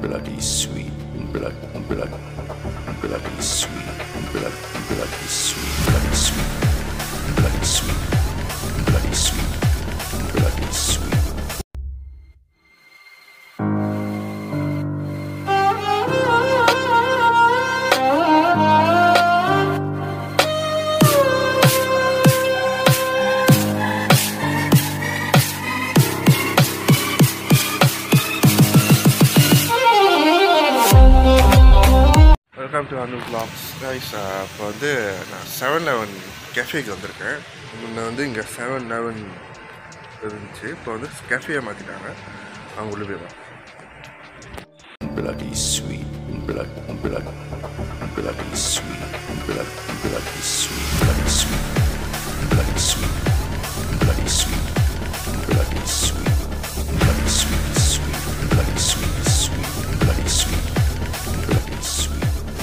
bloody sweet, bloody sweet, bloody sweet, bloody sweet, bloody sweet, bloody sweet, bloody sweet. Welcome to Anu vlogs guys. இப்போ வந்து நான் 7-Eleven கேஃபேக்கு வந்திருக்கேன். முன்ன வந்து இங்கே 7-Eleven இருந்துச்சு, இப்போ வந்து கேஃபேயை மாற்றிட்டாங்க. அவங்க உள்ள போய் Bloody sweet, bloody sweet, bloody sweet, bloody sweet, bloody sweet, bloody sweet, bloody sweet, bloody sweet, sweet, bloody sweet, sweet, bloody sweet, bloody sweet.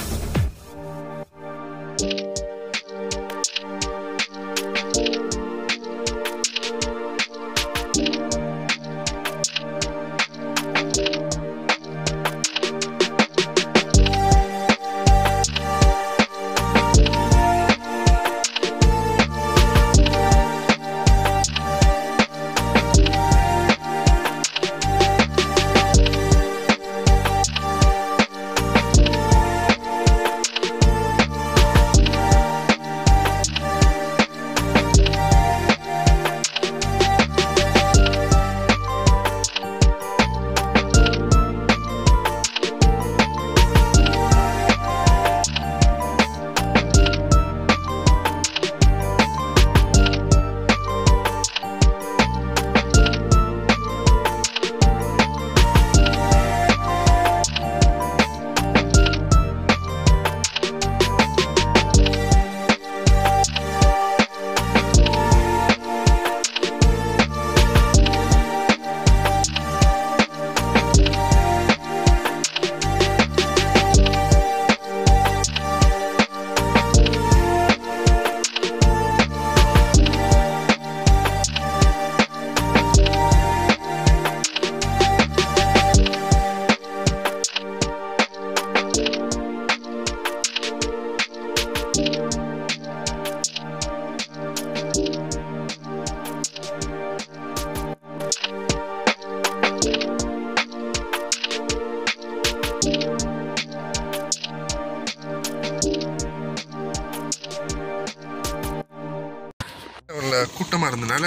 கூட்டமாக இருந்தனால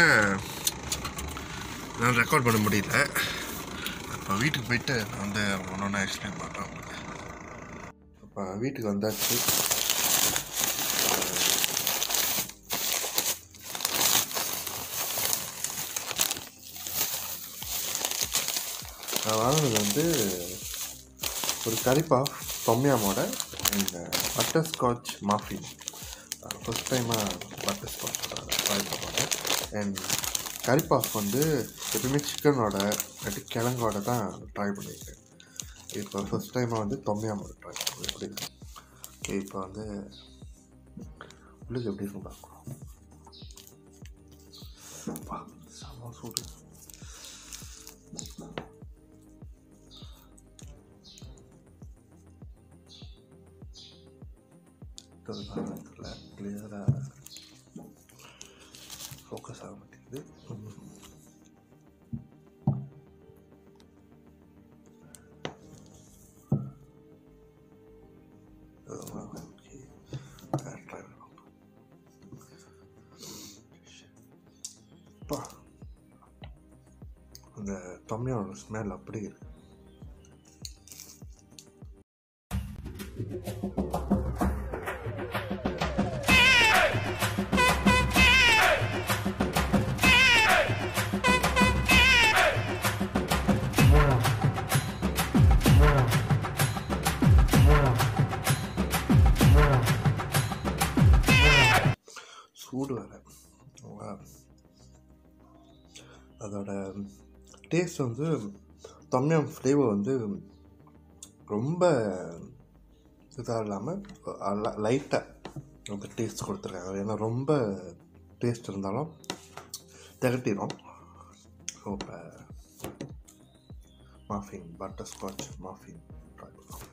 நான் ரெக்கார்ட் பண்ண முடியல. இப்போ வீட்டுக்கு போயிட்டு நான் வந்து ஒன்றா எக்ஸ்பிளைன் பண்ணுறேன் உங்களுக்கு. இப்போ வீட்டுக்கு வந்தாச்சு. நான் வாங்கினது வந்து ஒரு கரிப்பா தொம்யாமோட இந்த பட்டர் ஸ்காட்ச் மாஃபின். ஃபஸ்ட் டைமாக பட்டர் ஸ்காட்ச் ட்ரை பண்ணுவாங்க. அண்ட் கறி பாஃப் வந்து எப்பவுமே சிக்கனோட இல்லாட்டி கிழங்கோட தான் ட்ரை பண்ணியிருக்கேன். இப்போ ஃபஸ்ட் டைமாக வந்து தொம்யாமோட ட்ரை பண்ணுவேன். எப்படி ஓகே, இப்போ வந்து உள்ளுக்கு எப்படி இருக்கும் பார்க்கலாம். செம சூடு. கிளியராக ஃபோக்கஸ் ஆக மாட்டேங்குது. அந்த தொம்யாவோட ஸ்மெல் அப்படி இருக்கு. சூடு வேறு. அதோட டேஸ்ட் வந்து தொம்யம் ஃப்ளேவர் வந்து ரொம்ப இதாக இல்லாமல் லைட்டாக அந்த டேஸ்ட் கொடுத்துருக்காங்க. ஏன்னா ரொம்ப டேஸ்ட் இருந்தாலும் திகட்டிடும். ஸோ இப்போ மஃபின், பட்டர்ஸ்காட்ச் மஃபின் ட்ரை பண்ணலாம்.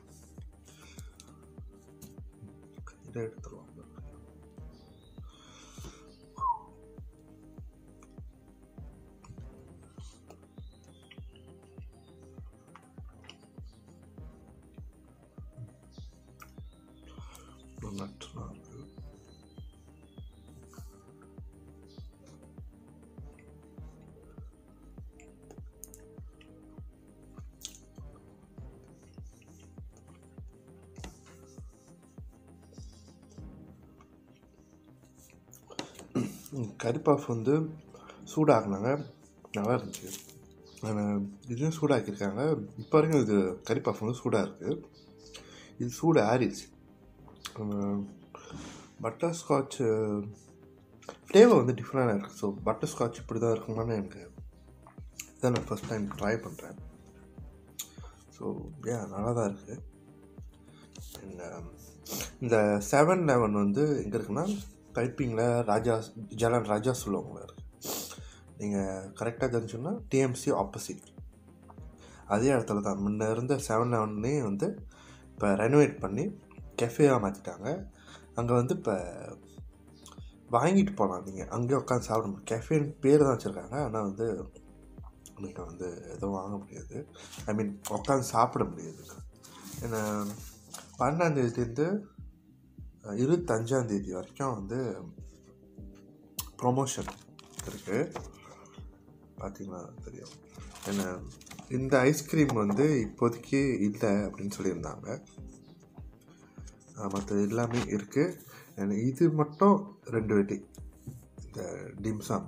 இதை எடுத்துருவாங்க. நட்ஸ்லாம் இருக்குது. கறி பஃப் வந்து சூடாக்குனாங்க, நல்லா இருந்துச்சு. இதுவும் சூடாக்கியிருக்காங்க. இப்போ வரைக்கும் இது கறி பஃப் வந்து சூடாக இருக்குது. இது சூடு ஆறிடுச்சு. பட்டர்ஸ்காட்சு ஃப்ளேவர் வந்து டிஃப்ரெண்டாக இருக்குது. ஸோ பட்டர்ஸ்காட்ச் இப்படி தான் இருக்குமான்னு எனக்கு இதான் நான் ஃபஸ்ட் டைம் ட்ரை பண்ணுறேன். ஸோ நல்லா தான் இருக்குது. இந்த 7-Eleven வந்து எங்கே இருக்குன்னா டைப்பிங்கில் ஜலன் ராஜா சொல்லுவாங்களா இருக்குது. நீங்கள் கரெக்டாக தெரிஞ்சுன்னா டிஎம்சி ஆப்போசிட் அதே இடத்துல தான். முன்ன இருந்த 7-Eleven வந்து இப்போ ரெனோவேட் பண்ணி கெஃபேவாக மாற்றிட்டாங்க. அங்கே வந்து இப்போ வாங்கிட்டு போகலாம், நீங்கள் அங்கேயே உட்காந்து சாப்பிட முடியும். கெஃபேன்னு பேர் தான் வச்சுருக்காங்க, ஆனால் வந்து நீங்கள் வந்து எதுவும் வாங்க முடியாது. ஐ மீன் உட்காந்து சாப்பிட முடியாது. ஏன்னா 12ஆந்தேதிலேருந்து 25ஆந்தேதி வரைக்கும் வந்து ப்ரொமோஷன் இருக்குது. பார்த்தீங்கன்னா தெரியும். ஏன்னா இந்த ஐஸ்கிரீம் வந்து இப்போதைக்கு இல்லை அப்படின்னு சொல்லியிருந்தாங்க. மற்ற எல்லாமே இருக்குது. இது மட்டும் 2 வெட்டி இந்த டிம்சம்.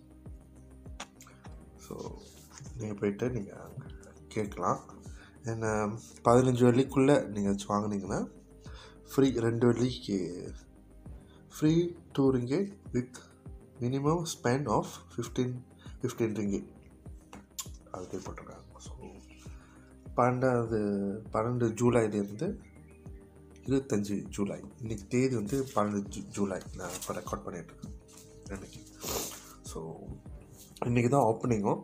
ஸோ நீங்கள் போய்ட்டு நீங்கள் கேட்கலாம். ஏன்னா 15 வெள்ளிக்குள்ளே நீங்கள் வச்சு வாங்கினீங்கன்னா ஃப்ரீ 2 வெள்ளிக்கு free 2 ringgit with minimum spend of 15 ringgit அது பே போட்டிருக்காங்க. ஸோ 12 ஜூலைலேருந்து 25 ஜூலை, இன்றைக்கி தேதி வந்து 12 ஜூலை நான் இப்போ ரெக்கார்ட் பண்ணிகிட்ருக்கேன் இன்றைக்கி. ஸோ இன்றைக்கி தான் ஓப்பனிங்கும்.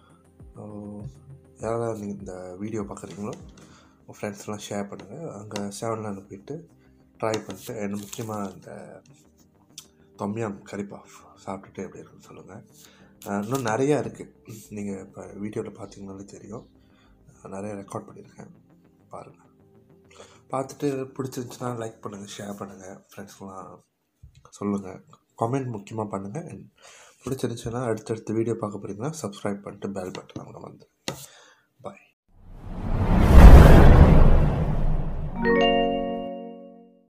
யாராவது நீங்கள் இந்த வீடியோ பார்க்குறீங்களோ உங்கள் ஃப்ரெண்ட்ஸ்லாம் ஷேர் பண்ணுங்கள். அங்கே 7-Eleven போயிட்டு ட்ரை பண்ணிட்டு என்ன முக்கியமாக இந்த தொம்யாம் கறி பஃப் சாப்பிட்டுட்டு எப்படி இருக்குன்னு சொல்லுங்கள். இன்னும் நிறையா இருக்குது, நீங்கள் இப்போ வீடியோவில் பார்த்தீங்கன்னாலே தெரியும். நிறையா ரெக்கார்ட் பண்ணியிருக்கேன், பாருங்கள். பார்த்துட்டு பிடிச்சிருந்துச்சுன்னா லைக் பண்ணுங்கள், ஷேர் பண்ணுங்கள், ஃப்ரெண்ட்ஸ்லாம் சொல்லுங்கள், கமெண்ட் முக்கியமாக பண்ணுங்கள். பிடிச்சிருந்துச்சுன்னா அடுத்தடுத்த வீடியோ பார்க்க போகிறீங்கன்னா சப்ஸ்கிரைப் பண்ணிட்டு பெல் பட்டன் அவங்க வந்து